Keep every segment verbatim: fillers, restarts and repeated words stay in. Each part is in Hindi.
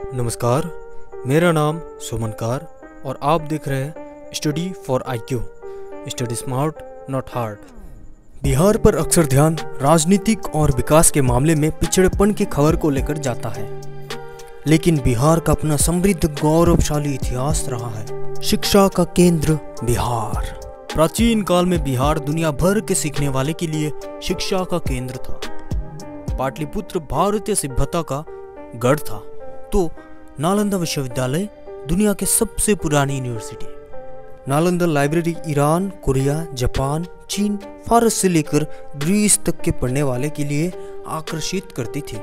नमस्कार, मेरा नाम सुमनकार और आप देख रहे हैं study for IQ, study smart not hard. Bihar पर अक्सर ध्यान राजनीतिक और विकास के मामले में पिछड़ेपन की खबर को लेकर जाता है, लेकिन बिहार का अपना समृद्ध गौरवशाली इतिहास रहा है। शिक्षा का केंद्र बिहार। प्राचीन काल में बिहार दुनिया भर के सीखने वाले के लिए शिक्षा का केंद्र था। पाटलिपुत्र भारतीय सभ्यता का गढ़ था, तो नालंदा विश्वविद्यालय दुनिया के सबसे पुरानी university. Nalanda library Iran, Korea, Japan, चीन, फारस से लेकर ग्रीस तक के पढ़ने वाले के लिए आकर्षित करती थी।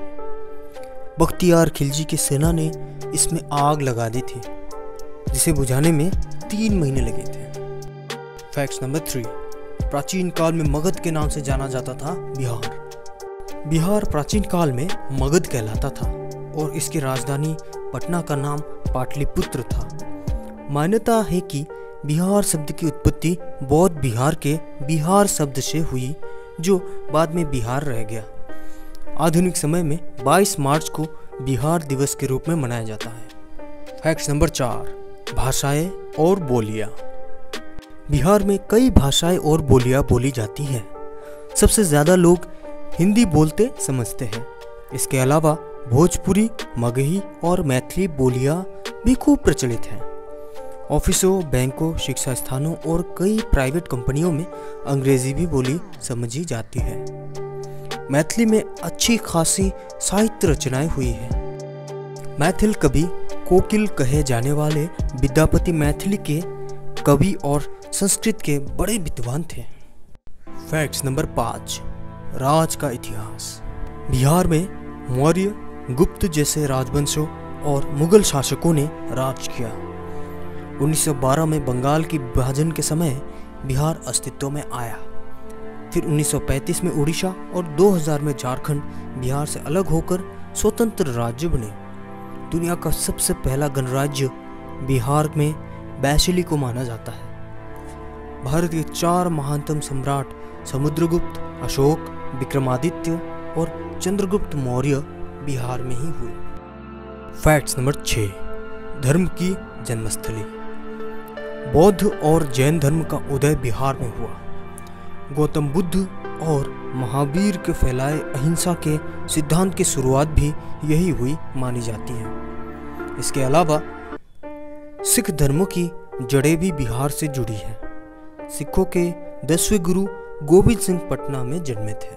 बख्तियार खिलजी की सेना ने इसमें आग लगा दी थी, जिसे बुझाने में तीन महीने लगे थे। फैक्ट नंबर थ्री, प्राचीन काल में मगध के नाम से जाना जाता था बिहार। बिहार प्राचीन काल में मगध कहलाता था और इसकी राजधानी पटना का नाम पाटलिपुत्र था। मान्यता है कि बिहार शब्द की उत्पत्ति बौद्ध बिहार के बिहार शब्द से हुई, जो बाद में बिहार रह गया। आधुनिक समय में बाईस मार्च को बिहार दिवस के रूप में मनाया जाता है। फैक्ट नंबर चार, भाषाएं और बोलियां। बिहार में कई भाषाएं और बोलियां बोली जाती हैं। सबसे ज़्यादा लोग हिंदी बोलते समझते हैं। इसके अलावा भोजपुरी, मगही और मैथिली बोलियां भी खूब प्रचलित हैं। ऑफिसों, बैंकों, शिक्षा स्थानों और कई प्राइवेट कंपनियों में अंग्रेजी भी बोली समझी जाती है। मैथिली में अच्छी खासी साहित्य रचनाएं हुई हैं। मैथिल कवि कोकिल कहे जाने वाले विद्यापति मैथिली के कवि और संस्कृत के बड़े विद्वान थे। फैक्ट्स नंबर पाँच, राज का इतिहास। बिहार में मौर्य, गुप्त जैसे राजवंशों और मुगल शासकों ने राज किया। उन्नीस सौ बारह में बंगाल की विभाजन के समय बिहार अस्तित्व में आया। फिर उन्नीस सौ पैंतीस में उड़ीसा और दो हज़ार में झारखंड बिहार से अलग होकर स्वतंत्र राज्य बने। दुनिया का सबसे पहला गणराज्य बिहार में वैशाली को माना जाता है। भारत के चार महानतम सम्राट समुद्रगुप्त, अशोक, विक्रमादित्य और चंद्रगुप्त मौर्य बिहार में ही हुए। फैक्ट्स नंबर छः, धर्म की जन्मस्थली। बौद्ध और जैन धर्म का उदय बिहार में हुआ। गौतम बुद्ध और महावीर के फैलाए अहिंसा के सिद्धांत की शुरुआत भी यही हुई मानी जाती है। इसके अलावा सिख धर्म की जड़ें भी बिहार से जुड़ी हैं। सिखों के दसवें गुरु गोविंद सिंह पटना में जन्मे थे।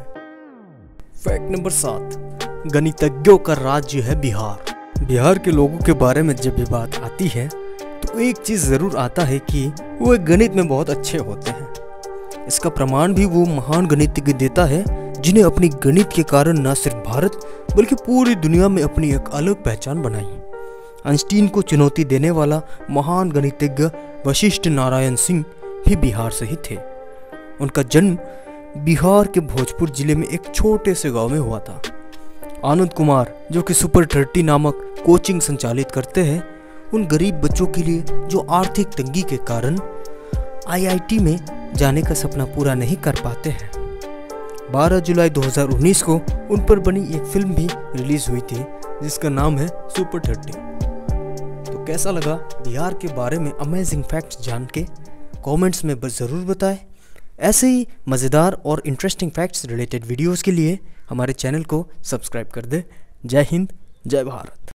फैक्ट नंबर सात, गणितज्ञों का राज्य है बिहार। बिहार के लोगों के बारे में जब भी बात आती है तो एक चीज जरूर आता है कि वो गणित में बहुत अच्छे होते हैं। इसका प्रमाण भी वो महान गणितज्ञ देता है जिन्हें अपनी गणित के कारण न सिर्फ भारत बल्कि पूरी दुनिया में अपनी एक अलग पहचान बनाई। आइंस्टीन को चुनौती देने वाला महान गणितज्ञ वशिष्ठ नारायण सिंह भी बिहार से ही थे। उनका जन्म बिहार के भोजपुर जिले में एक छोटे से गांव में हुआ था। आनंद कुमार, जो कि सुपर थर्टी नामक कोचिंग संचालित करते हैं, उन गरीब बच्चों के लिए जो आर्थिक तंगी के कारण आई आई टी में जाने का सपना पूरा नहीं कर पाते हैं। बारह जुलाई दो हज़ार उन्नीस को उन पर बनी एक फिल्म भी रिलीज हुई थी जिसका नाम है सुपर थर्टी। तो कैसा लगा बिहार के बारे में अमेजिंग फैक्ट्स जान के? कमेंट्स में बस ज़रूर बताएं। ऐसे ही मज़ेदार और इंटरेस्टिंग फैक्ट्स रिलेटेड वीडियोस के लिए हमारे चैनल को सब्सक्राइब कर दें। जय हिंद, जय भारत।